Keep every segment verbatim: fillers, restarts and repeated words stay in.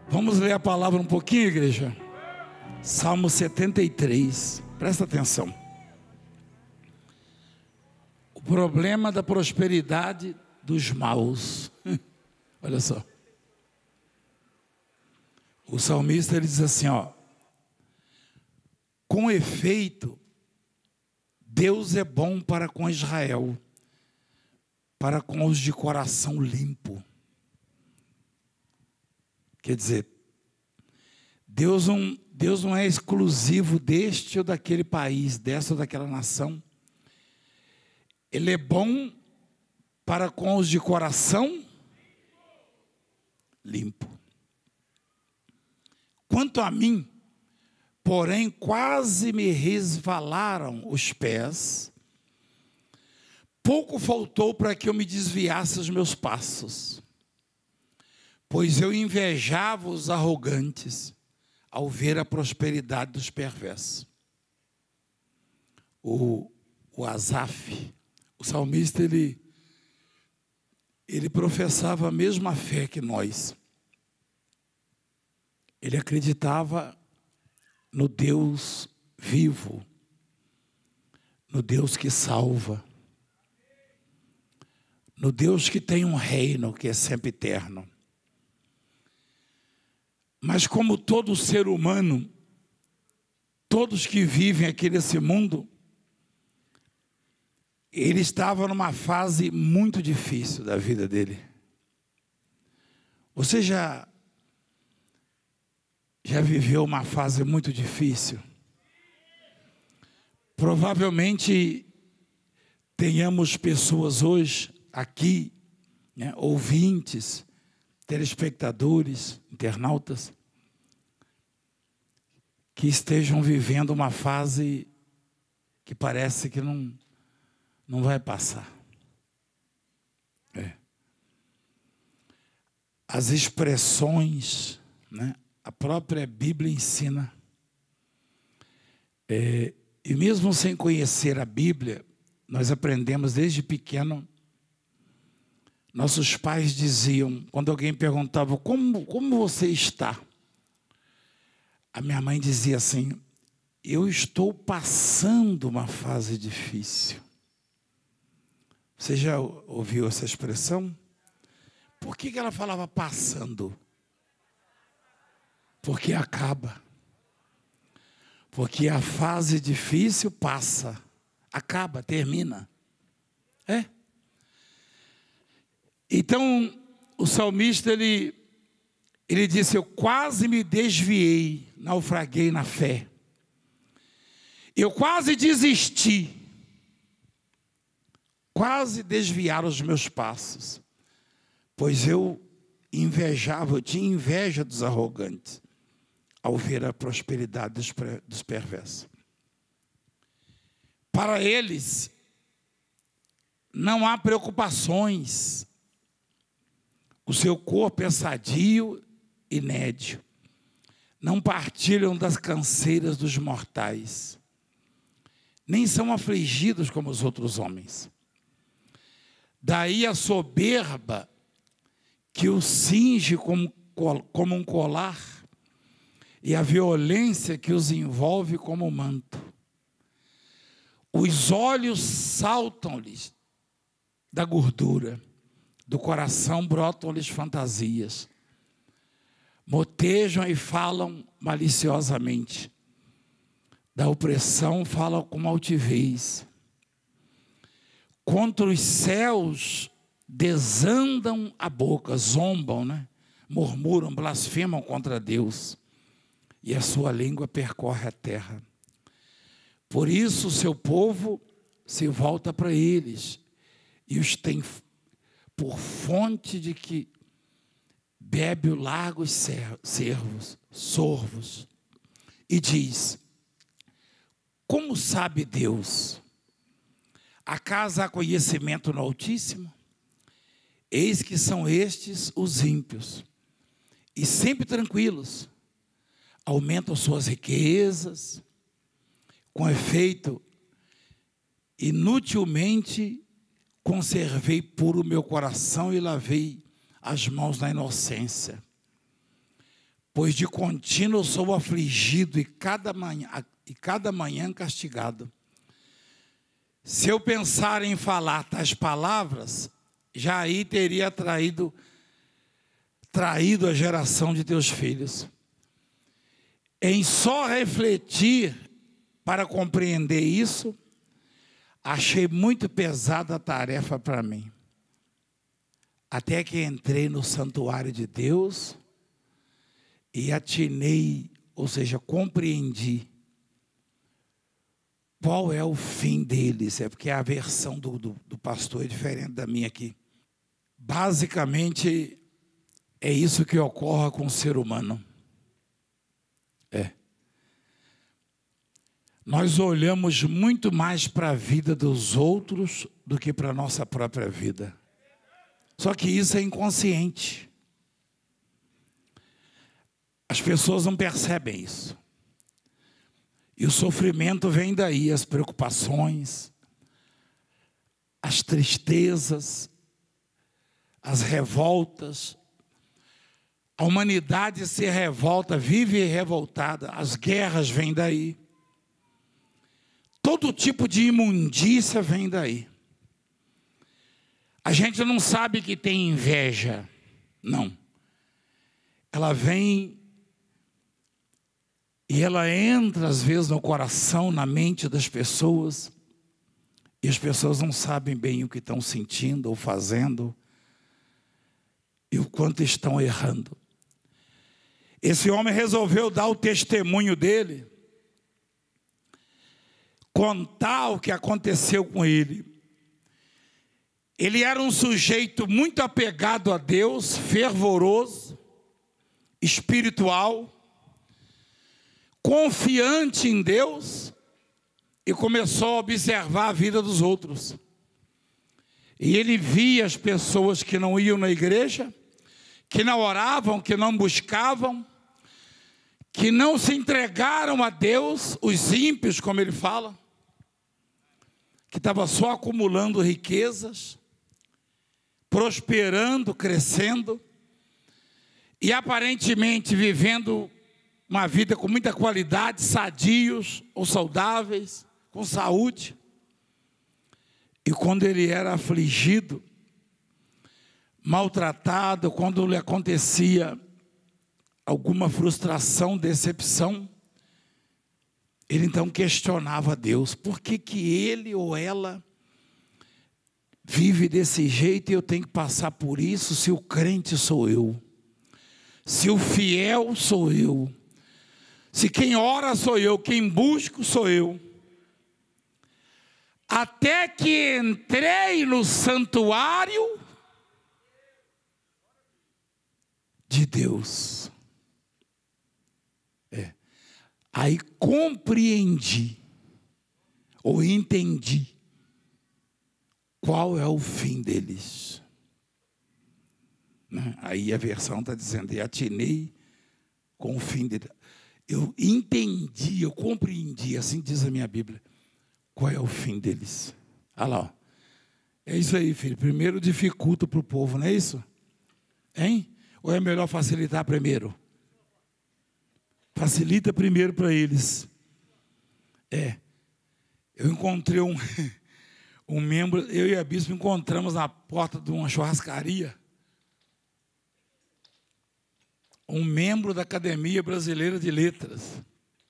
Vamos ler a palavra um pouquinho, igreja? Salmo setenta e três, presta atenção. O problema da prosperidade dos maus. Olha só. O salmista ele diz assim, ó: com efeito, Deus é bom para com Israel, para com os de coração limpo. Quer dizer, Deus não, Deus não é exclusivo deste ou daquele país, dessa ou daquela nação. Ele é bom para com os de coração limpo. Quanto a mim, porém, quase me resvalaram os pés. Pouco faltou para que eu me desviasse os meus passos, pois eu invejava os arrogantes ao ver a prosperidade dos perversos. O, o Asaf, o salmista, ele, ele professava a mesma fé que nós. Ele acreditava no Deus vivo, no Deus que salva, no Deus que tem um reino que é sempre eterno. Mas como todo ser humano, todos que vivem aqui nesse mundo, ele estava numa fase muito difícil da vida dele. Você já, já viveu uma fase muito difícil? Provavelmente tenhamos pessoas hoje aqui, né, ouvintes, telespectadores, internautas, que estejam vivendo uma fase que parece que não, não vai passar. É. As expressões, né, a própria Bíblia ensina, é, e mesmo sem conhecer a Bíblia, nós aprendemos desde pequeno. Nossos pais diziam, quando alguém perguntava, como, como você está? A minha mãe dizia assim, eu estou passando uma fase difícil. Você já ouviu essa expressão? Por que que ela falava passando? Porque acaba. Porque a fase difícil passa, acaba, termina. É? Então, o salmista, ele, ele disse, eu quase me desviei, naufraguei na fé. Eu quase desisti. Quase desviaram os meus passos. Pois eu invejava, eu tinha inveja dos arrogantes, ao ver a prosperidade dos, dos perversos. Para eles, não há preocupações. O seu corpo é sadio e nédio. Não partilham das canseiras dos mortais. Nem são afligidos como os outros homens. Daí a soberba que o cinge como, como um colar e a violência que os envolve como um manto. Os olhos saltam-lhes da gordura. Do coração brotam-lhes fantasias. Motejam e falam maliciosamente. Da opressão falam com altivez. Contra os céus desandam a boca, zombam, né? Murmuram, blasfemam contra Deus. E a sua língua percorre a terra. Por isso o seu povo se volta para eles e os tem por fonte de que bebe o largos servos, sorvos, e diz, como sabe Deus? Acaso há conhecimento no Altíssimo? Eis que são estes os ímpios, e sempre tranquilos, aumentam suas riquezas, com efeito, inutilmente conservei puro o meu coração e lavei as mãos na inocência. pois de contínuo sou afligido e cada manhã, e cada manhã castigado. Se eu pensar em falar tais palavras, já aí teria traído, traído a geração de teus filhos. Em só refletir para compreender isso, achei muito pesada a tarefa para mim. Até que entrei no santuário de Deus e atinei, ou seja, compreendi qual é o fim deles. É porque a versão do, do, do pastor é diferente da minha aqui. Basicamente, é isso que ocorre com o ser humano. É. Nós olhamos muito mais para a vida dos outros do que para a nossa própria vida. Só que isso é inconsciente. As pessoas não percebem isso. E o sofrimento vem daí, as preocupações, as tristezas, as revoltas. A humanidade se revolta, vive revoltada, as guerras vêm daí. Todo tipo de imundícia vem daí. A gente não sabe que tem inveja, não. Ela vem e ela entra às vezes no coração, na mente das pessoas, e as pessoas não sabem bem o que estão sentindo ou fazendo, e o quanto estão errando. Esse homem resolveu dar o testemunho dele, contar o que aconteceu com ele. Ele era um sujeito muito apegado a Deus, fervoroso, espiritual, confiante em Deus, e começou a observar a vida dos outros. E ele via as pessoas que não iam na igreja, que não oravam, que não buscavam, que não se entregaram a Deus, os ímpios, como ele fala, que estavam só acumulando riquezas, prosperando, crescendo, e aparentemente vivendo uma vida com muita qualidade, sadios ou saudáveis, com saúde. E quando ele era afligido, maltratado, quando lhe acontecia alguma frustração, decepção, ele então questionava a Deus: por que que ele ou ela vive desse jeito e eu tenho que passar por isso, se o crente sou eu, se o fiel sou eu, se quem ora sou eu, quem busco sou eu. Até que entrei no santuário de Deus. É. Aí compreendi, ou entendi, qual é o fim deles. Aí a versão está dizendo: e atinei com o fim deles. Eu entendi, eu compreendi, assim diz a minha Bíblia, qual é o fim deles. Olha lá, ó. É isso aí, filho. Primeiro dificulta para o povo, não é isso? Hein? Ou é melhor facilitar primeiro? Facilita primeiro para eles. É. Eu encontrei um, um membro, eu e a bispo encontramos na porta de uma churrascaria um membro da Academia Brasileira de Letras.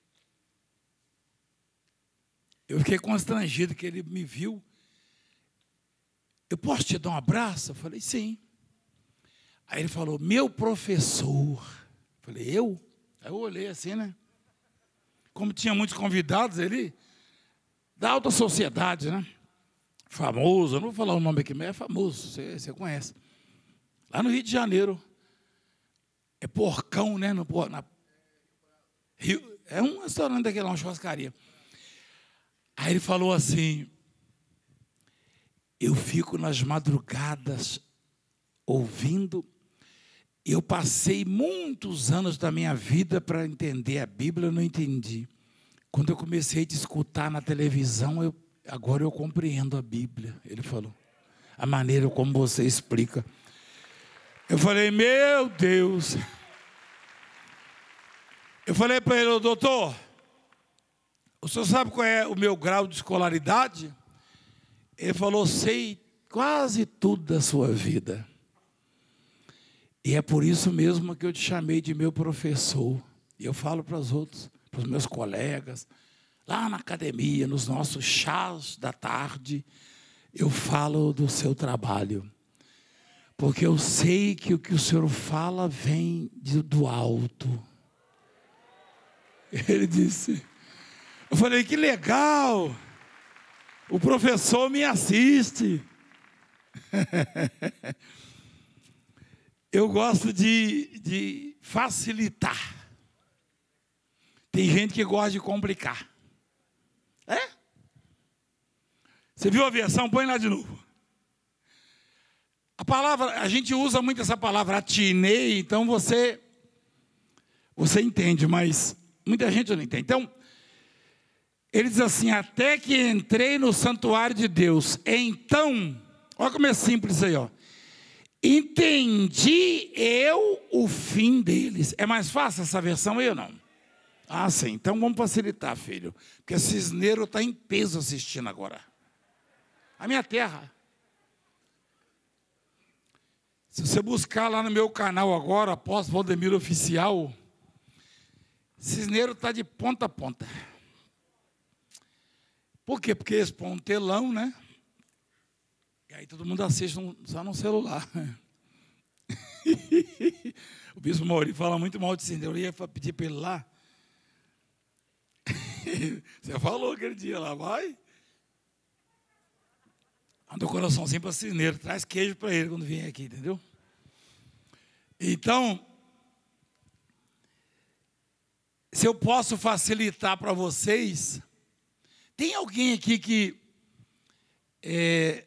Eu fiquei constrangido que ele me viu. Eu posso te dar um abraço? Eu falei, sim. Aí ele falou, meu professor. Eu falei, eu? Aí eu olhei assim, né? Como tinha muitos convidados, ele da alta sociedade, né? Famoso, eu não vou falar o nome aqui, mas é famoso, você, você conhece. Lá no Rio de Janeiro. É Porcão, né? No, na, Rio, é um restaurante daquele lá, uma churrascaria. Aí ele falou assim, eu fico nas madrugadas ouvindo, eu passei muitos anos da minha vida para entender a Bíblia, eu não entendi. Quando eu comecei a escutar na televisão, eu, agora eu compreendo a Bíblia, ele falou. A maneira como você explica. Eu falei, meu Deus, Eu falei para ele: doutor, o senhor sabe qual é o meu grau de escolaridade? Ele falou: sei quase tudo da sua vida. E é por isso mesmo que eu te chamei de meu professor. E eu falo para os outros, para os meus colegas, lá na academia, nos nossos chás da tarde, eu falo do seu trabalho. Porque eu sei que o que o senhor fala vem de, do alto. Ele disse, eu falei: que legal, o professor me assiste. Eu gosto de, de facilitar. Tem gente que gosta de complicar. É? Você viu a versão? Põe lá de novo. A palavra, a gente usa muito essa palavra, atinei, então você, você entende, mas muita gente não entende. Então, ele diz assim: até que entrei no santuário de Deus, então, olha como é simples aí, ó. Entendi eu o fim deles. É mais fácil essa versão aí ou não? Ah, sim. Então vamos facilitar, filho. Porque Cisneiro está em peso assistindo agora. A minha terra. Se você buscar lá no meu canal agora, Apóstolo Valdemiro Oficial, Cisneiro está de ponta a ponta. Por quê? Porque eles põem um telão, né? E aí todo mundo assiste só no celular. O bispo Mauri fala muito mal de Cisneiro. Eu ia pedir para ele lá. Você falou aquele dia lá, vai. Manda o coraçãozinho para Cisneiro. Traz queijo para ele quando vier aqui, entendeu? Então, se eu posso facilitar para vocês, tem alguém aqui que é,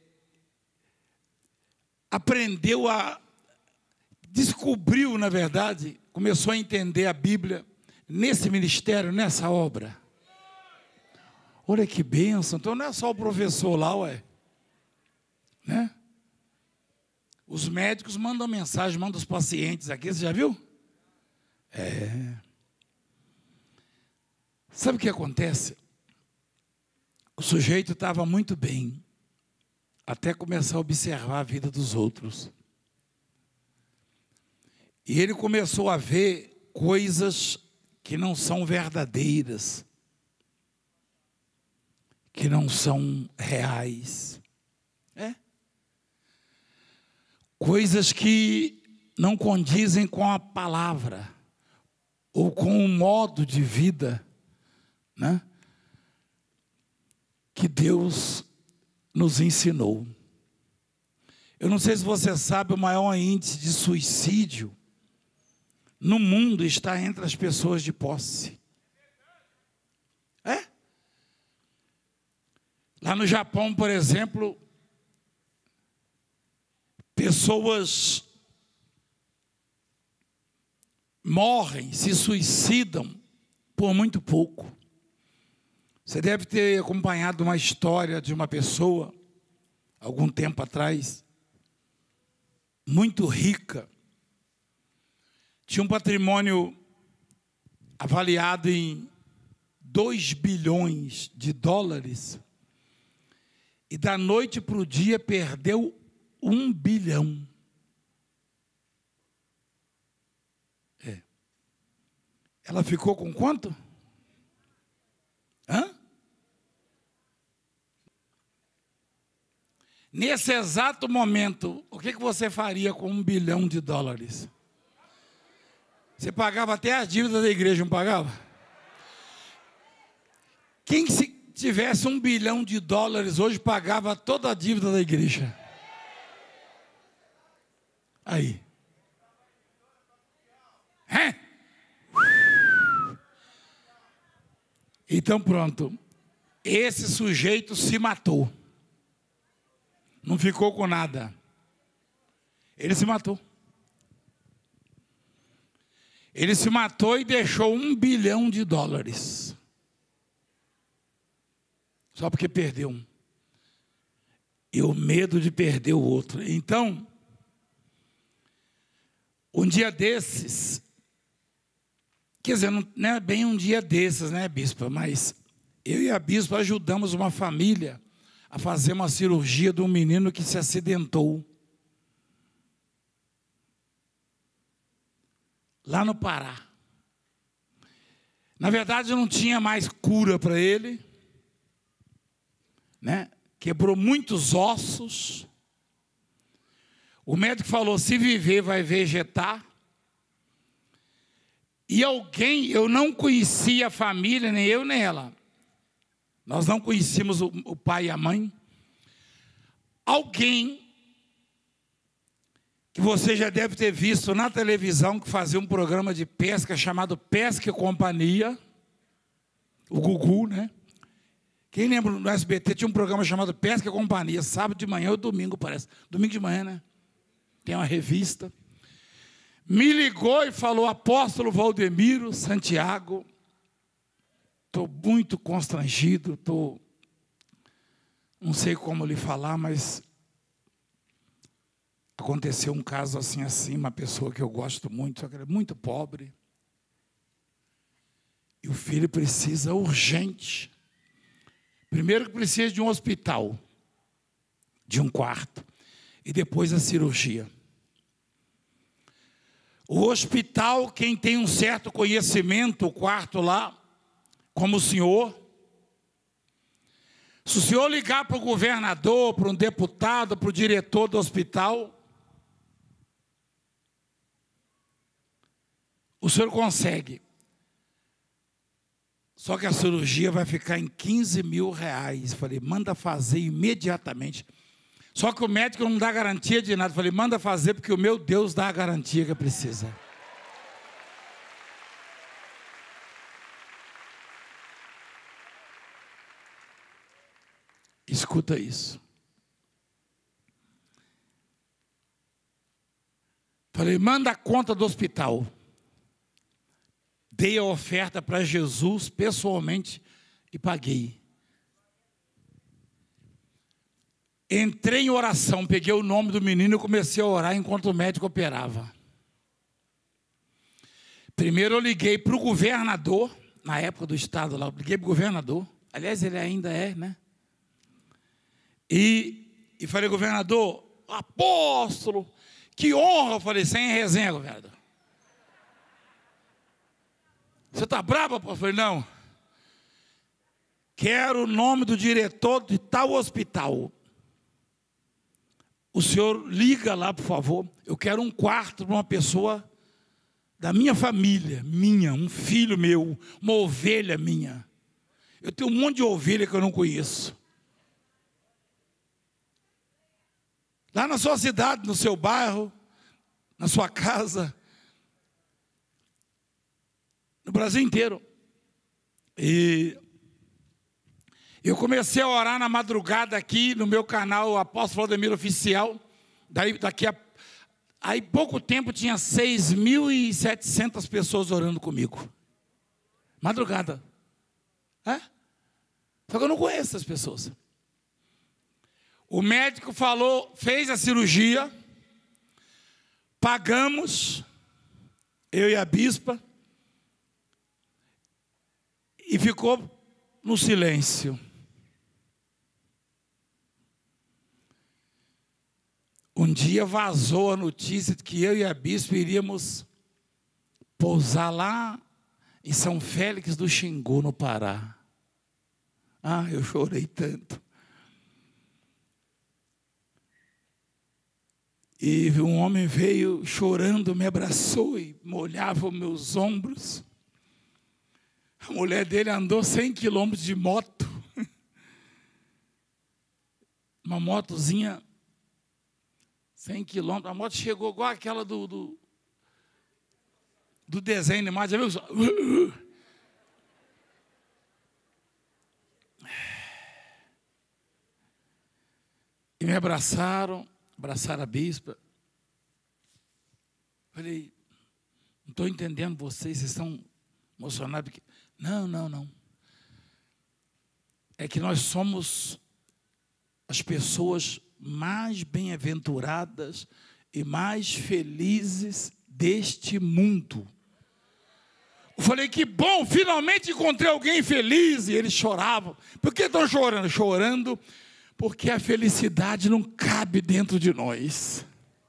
aprendeu a, descobriu, na verdade, começou a entender a Bíblia nesse ministério, nessa obra? Olha que bênção. Então não é só o professor lá, ué. Né? Os médicos mandam mensagem, mandam os pacientes aqui, você já viu? É. Sabe o que acontece? O sujeito estava muito bem, até começar a observar a vida dos outros. E ele começou a ver coisas que não são verdadeiras, que não são reais. É? Coisas que não condizem com a palavra, ou com o modo de vida, né, que Deus nos ensinou. Eu não sei se você sabe, o maior índice de suicídio no mundo está entre as pessoas de posse. É? Lá no Japão, por exemplo, pessoas morrem, se suicidam por muito pouco. Você deve ter acompanhado uma história de uma pessoa, algum tempo atrás, muito rica, tinha um patrimônio avaliado em dois bilhões de dólares, e da noite para o dia perdeu um bilhão. É. Ela ficou com quanto? Hã? Nesse exato momento, o que que você faria com um bilhão de dólares? Você pagava até as dívidas da igreja, não pagava? Quem se tivesse um bilhão de dólares hoje pagava toda a dívida da igreja? Aí. É? Então pronto. Esse sujeito se matou. Não ficou com nada. Ele se matou. Ele se matou e deixou um bilhão de dólares. Só porque perdeu um. E o medo de perder o outro. Então, um dia desses, Quer dizer, não, não é bem um dia desses, né, bispa? Mas eu e a bispa ajudamos uma família a fazer uma cirurgia de um menino que se acidentou. Lá no Pará. Na verdade, não tinha mais cura para ele, né? Quebrou muitos ossos. O médico falou, se viver, vai vegetar. E alguém, eu não conhecia a família, nem eu, nem ela. Nós não conhecíamos o, o pai e a mãe. Alguém que você já deve ter visto na televisão, que fazia um programa de pesca chamado Pesca e Companhia, o Gugu, né? Quem lembra, no S B T tinha um programa chamado Pesca e Companhia, sábado de manhã ou domingo, parece. Domingo de manhã, né? Tem uma revista. Me ligou e falou, apóstolo Valdemiro Santiago, estou muito constrangido, estou, não sei como lhe falar, mas aconteceu um caso assim, assim, uma pessoa que eu gosto muito, só que ela é muito pobre. E o filho precisa urgente. Primeiro que precisa de um hospital, de um quarto, e depois a cirurgia. O hospital, quem tem um certo conhecimento, o quarto lá, como o senhor, se o senhor ligar para o governador, para um deputado, para o diretor do hospital, o senhor consegue. Só que a cirurgia vai ficar em quinze mil reais. Falei, manda fazer imediatamente. Só que o médico não dá garantia de nada. Falei, manda fazer porque o meu Deus dá a garantia que precisa. Escuta isso. Falei, manda a conta do hospital. Dei a oferta para Jesus pessoalmente e paguei. Entrei em oração, peguei o nome do menino e comecei a orar enquanto o médico operava. Primeiro eu liguei para o governador, na época do estado lá, eu liguei para o governador. Aliás, ele ainda é, né? E, e falei, governador, apóstolo, que honra. Eu falei, sem resenha, governador. Você está bravo, apóstolo? Eu falei, não. Quero o nome do diretor de tal hospital. O senhor liga lá, por favor. Eu quero um quarto para uma pessoa da minha família, minha, um filho meu, uma ovelha minha. Eu tenho um monte de ovelha que eu não conheço. Lá na sua cidade, no seu bairro, na sua casa, no Brasil inteiro. E eu comecei a orar na madrugada aqui no meu canal, Apóstolo Valdemiro Oficial. Daí, daqui a aí, pouco tempo, tinha seis mil e setecentas pessoas orando comigo. Madrugada. É? Só que eu não conheço essas pessoas. O médico falou, fez a cirurgia, pagamos, eu e a bispa, e ficou no silêncio. Um dia vazou a notícia de que eu e a bispa iríamos pousar lá em São Félix do Xingu, no Pará. Ah, eu chorei tanto. E um homem veio chorando, me abraçou e molhava os meus ombros. A mulher dele andou cem quilômetros de moto. Uma motozinha, cem quilômetros. A moto chegou igual aquela do, do, do desenho animado. Já viu? E me abraçaram. Abraçaram a bispa. Falei, não estou entendendo vocês, vocês estão emocionados. Porque... Não, não, não. É que nós somos as pessoas mais bem-aventuradas e mais felizes deste mundo. Falei, que bom, finalmente encontrei alguém feliz. E eles choravam. Por que estão chorando? Chorando porque a felicidade não cabe dentro de nós.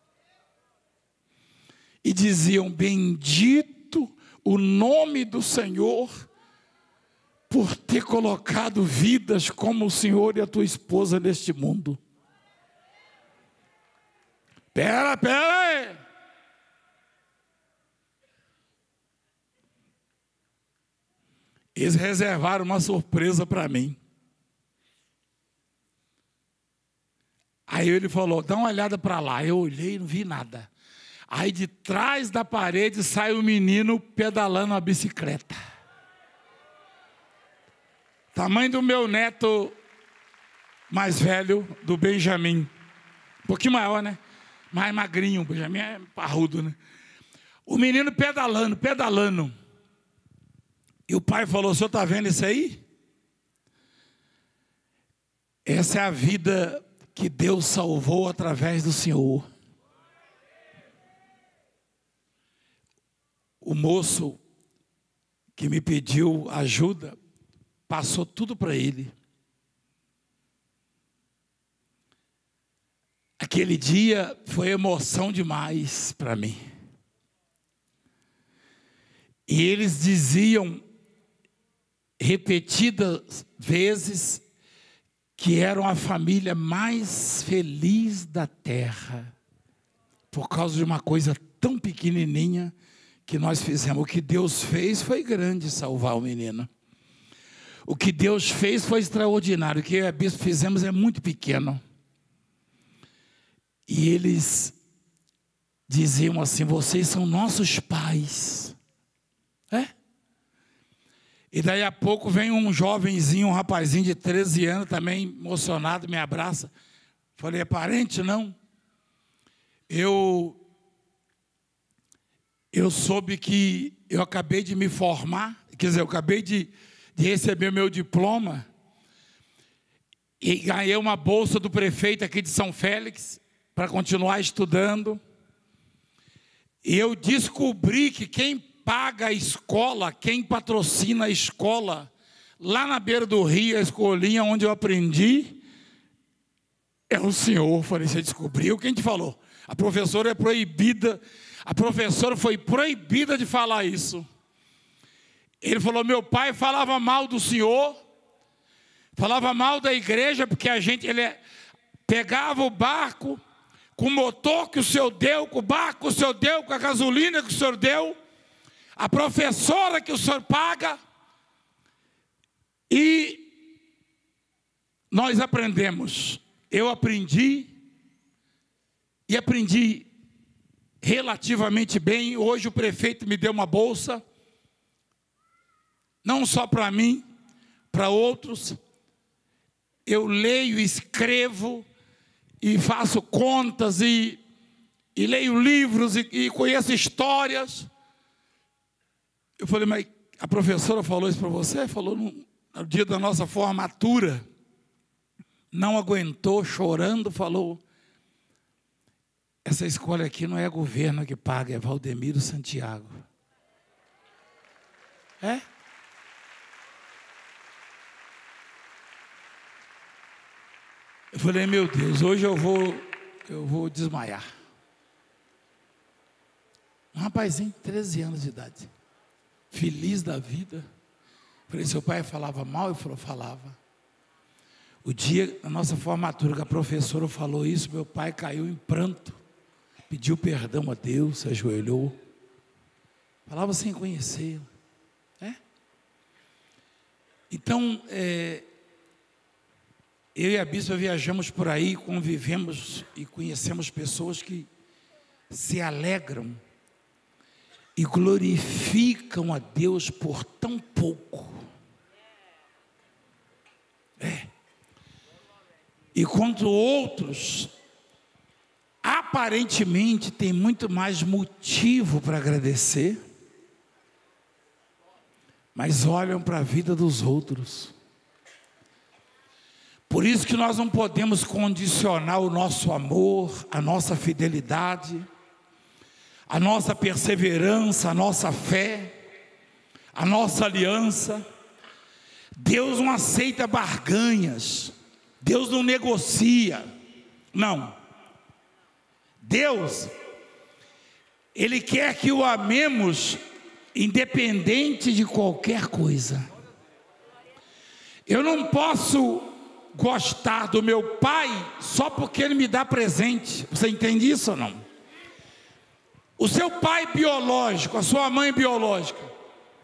E diziam, bendito o nome do Senhor, por ter colocado vidas como o Senhor e a tua esposa neste mundo. Pera, pera aí. Eles reservaram uma surpresa para mim. Aí ele falou, dá uma olhada para lá. Eu olhei e não vi nada. Aí de trás da parede sai um menino pedalando uma bicicleta. Tamanho do meu neto mais velho, do Benjamin. Um pouquinho maior, né? Mais magrinho, o Benjamin é parrudo, né? O menino pedalando, pedalando. E o pai falou, o senhor está vendo isso aí? Essa é a vida que Deus salvou através do Senhor. O moço que me pediu ajuda, passou tudo para ele. Aquele dia foi emoção demais para mim. E eles diziam repetidas vezes que eram a família mais feliz da terra, por causa de uma coisa tão pequenininha que nós fizemos. O que Deus fez foi grande, salvar o menino. O que Deus fez foi extraordinário. O que eu e a bispo fizemos é muito pequeno. E eles diziam assim, vocês são nossos pais. É? E daí a pouco vem um jovenzinho, um rapazinho de treze anos, também emocionado, me abraça. Falei, é parente? Não. Eu, eu soube que eu acabei de me formar, quer dizer, eu acabei de, de receber meu diploma e ganhei uma bolsa do prefeito aqui de São Félix para continuar estudando. E eu descobri que quem paga a escola, quem patrocina a escola, lá na beira do rio, a escolinha onde eu aprendi, é o senhor. Falei, você descobriu? Quem te falou? A professora é proibida, a professora foi proibida de falar isso. Ele falou, meu pai falava mal do senhor, falava mal da igreja, porque a gente, ele pegava o barco, com o motor que o senhor deu, com o barco que o senhor deu, com a gasolina que o senhor deu, a professora que o senhor paga, e nós aprendemos. Eu aprendi, e aprendi relativamente bem. Hoje o prefeito me deu uma bolsa, não só para mim, para outros. Eu leio, escrevo, e faço contas, e, e leio livros, e, e conheço histórias. Eu falei, mas a professora falou isso para você? Falou no, no dia da nossa formatura. Não aguentou, chorando, falou, essa escola aqui não é governo que paga, é Valdemiro Santiago. É? Eu falei, meu Deus, hoje eu vou, eu vou desmaiar. Um rapazinho, treze anos de idade, feliz da vida. Falei, seu pai falava mal? Ele falou, falava. O dia da nossa formatura, que a professora falou isso, meu pai caiu em pranto, pediu perdão a Deus, se ajoelhou, falava sem conhecer. É? Então, é, eu e a bispa viajamos por aí, convivemos e conhecemos pessoas que se alegram e glorificam a Deus por tão pouco. É. Enquanto outros, aparentemente, têm muito mais motivo para agradecer, mas olham para a vida dos outros. Por isso que nós não podemos condicionar o nosso amor, a nossa fidelidade, a nossa perseverança, a nossa fé, a nossa aliança. Deus não aceita barganhas, Deus não negocia, não. Deus, Ele quer que o amemos independente de qualquer coisa. Eu não posso gostar do meu pai só porque ele me dá presente. Você entende isso ou não? O seu pai biológico, a sua mãe biológica.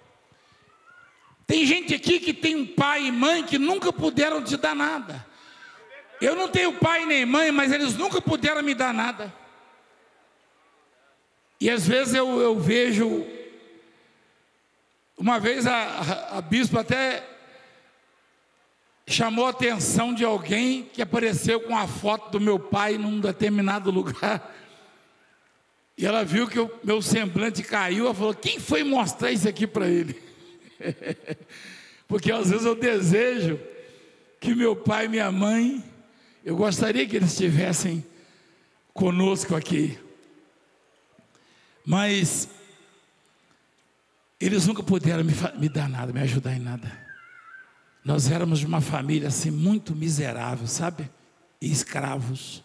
Tem gente aqui que tem um pai e mãe que nunca puderam te dar nada. Eu não tenho pai nem mãe, mas eles nunca puderam me dar nada. E às vezes eu, eu vejo. Uma vez a, a, a bispa até chamou a atenção de alguém que apareceu com a foto do meu pai num determinado lugar. E ela viu que o meu semblante caiu. Ela falou: quem foi mostrar isso aqui para ele? Porque às vezes eu desejo que meu pai e minha mãe, eu gostaria que eles estivessem conosco aqui, mas eles nunca puderam me, me dar nada, me ajudar em nada. Nós éramos de uma família assim muito miserável, sabe? E escravos.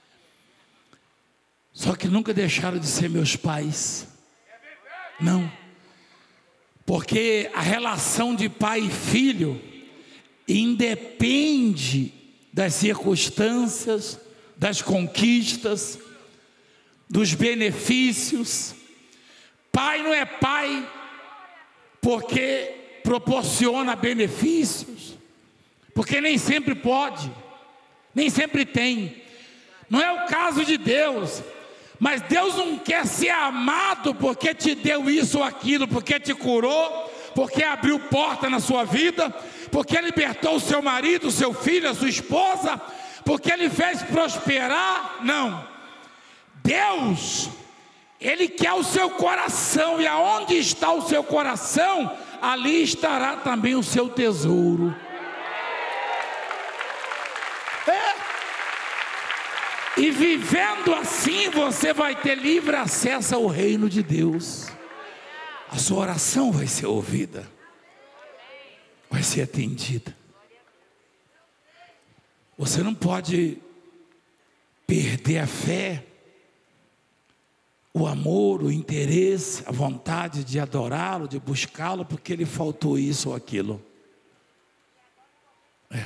Só que nunca deixaram de ser meus pais. Não. Porque a relação de pai e filho independe das circunstâncias, das conquistas, dos benefícios. Pai não é pai porque proporciona benefícios, porque nem sempre pode, nem sempre tem. Não é o caso de Deus. Mas Deus não quer ser amado porque te deu isso ou aquilo, porque te curou, porque abriu porta na sua vida, porque libertou o seu marido, o seu filho, a sua esposa, porque Ele fez prosperar. Não. Deus, Ele quer o seu coração, e aonde está o seu coração, ali estará também o seu tesouro. É. E vivendo assim, você vai ter livre acesso ao reino de Deus. A sua oração vai ser ouvida, vai ser atendida. Você não pode perder a fé, o amor, o interesse, a vontade de adorá-lo, de buscá-lo, porque lhe faltou isso ou aquilo. É.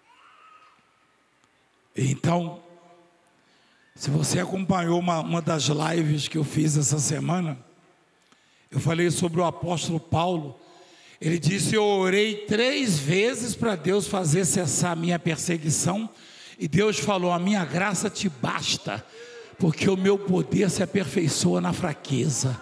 Então, se você acompanhou uma, uma das lives que eu fiz essa semana, eu falei sobre o apóstolo Paulo. Ele disse: eu orei três vezes para Deus fazer cessar a minha perseguição, e Deus falou: a minha graça te basta, porque o meu poder se aperfeiçoa na fraqueza.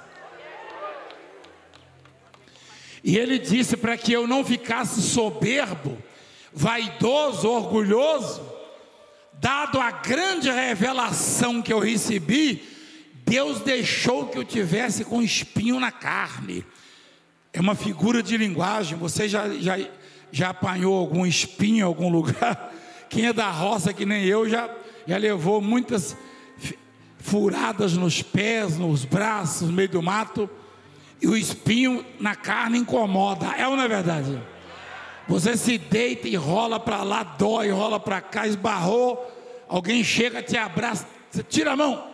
E ele disse para que eu não ficasse soberbo, vaidoso, orgulhoso. Dado a grande revelação que eu recebi, Deus deixou que eu tivesse com espinho na carne. É uma figura de linguagem. Você já, já, já apanhou algum espinho em algum lugar? Quem é da roça que nem eu já, já levou muitas furadas nos pés, nos braços, no meio do mato. E o espinho na carne incomoda. É ou não é verdade? Você se deita e rola para lá, dói, rola para cá, esbarrou, alguém chega, te abraça, você tira a mão.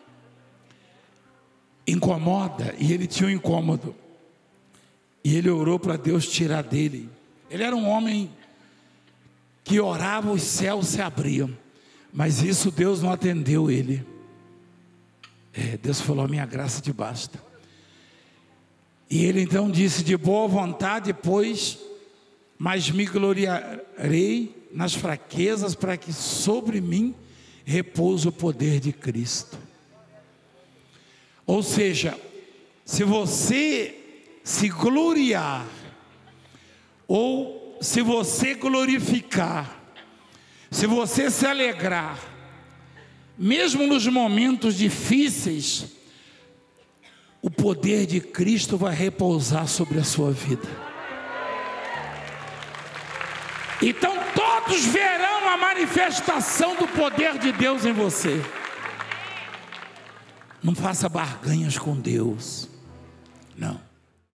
Incomoda, e ele tinha um incômodo. E ele orou para Deus tirar dele. Ele era um homem que orava, os céus se abriam. Mas isso Deus não atendeu ele. É, Deus falou: a minha graça te basta. E ele então disse: de boa vontade, pois, mas me gloriarei nas fraquezas, para que sobre mim repouse o poder de Cristo. Ou seja, se você se gloriar, ou se você glorificar, se você se alegrar, mesmo nos momentos difíceis, o poder de Cristo vai repousar sobre a sua vida. Então todos verão a manifestação do poder de Deus em você. Não faça barganhas com Deus.